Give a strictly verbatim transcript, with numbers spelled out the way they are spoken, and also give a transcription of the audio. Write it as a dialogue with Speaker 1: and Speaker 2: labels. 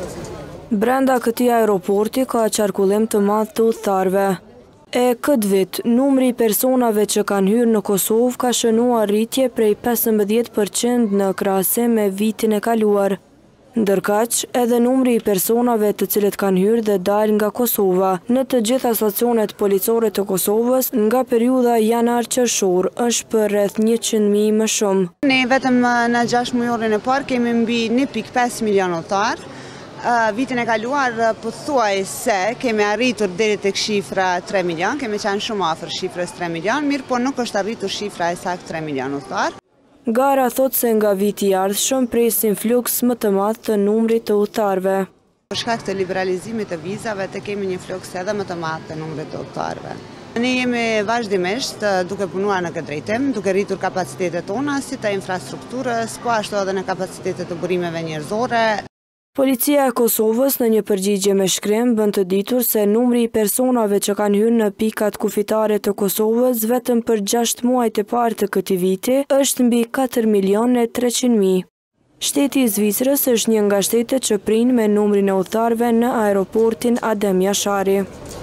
Speaker 1: Brenda këtij aeroporti ka qarkullim të madh të udhëtarëve. E këtë vit, numri i personave që kanë hyrë në Kosovë ka shënuar rritje prej pesëmbëdhjetë përqind në krahasim me vitin e kaluar. Ndërkaq, edhe numri i personave të cilët kanë hyrë dhe dalë nga Kosova në të gjitha stacionet policore të Kosovës nga periudha janar-qershor është për rreth njëqind mijë më shumë.
Speaker 2: Ne vetëm në gjashtë mujorin e parë kemi mbi një pikë pesë milion udhëtar. Uh, vitin e kaluar pothuajse kemi arritur deri tek shifra tre milion, kemi qenë shumë afër shifrës tre milion, mirë po nuk është arritur shifra e saktë tre milion udhëtar.
Speaker 1: Gara thot se nga viti i ardhshëm presin fluks më të madh të numrit të udhëtarëve.
Speaker 2: Për shkak të liberalizimit të vizave të kemi një fluks edhe më të madh të numrit të udhëtarëve. Ne jemi vazhdimisht duke punuar në këtë drejtim, duke rritur kapacitetet tona si të infrastrukturës, po ashtu edhe në kapacitetet të burimeve njerëzore.
Speaker 1: Policia e Kosovës në një përgjigje me shkrim bën të ditur se numri i personave që kanë hyrë në pikat kufitare të Kosovës vetëm për gjashtë muajt e parë të këtij viti është mbi katër milion e treqind mijë. Shteti i Zvicrës është një nga shtetet që prinë me numrin e udhëtarëve në aeroportin Adem Jashari.